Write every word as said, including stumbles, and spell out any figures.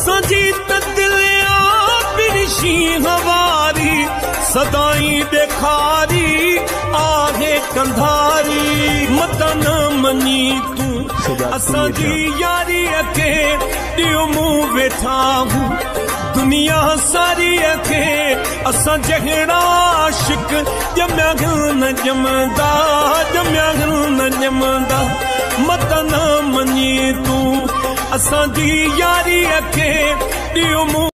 असांजी तदिलिया बिरशी हवारी सदाई ॾेखारी आहे कंधारी मत न मञी तूं असांजी यारीअ खे ॾियो मूं वेठा हूं दुनिया सारीअ खे असां जहिड़ा आशिक ॼमिया न ॼमंदा ॼमिया न ॼमंदा मत न मञी तूं असांजी यारीअ खे ॾियो मूं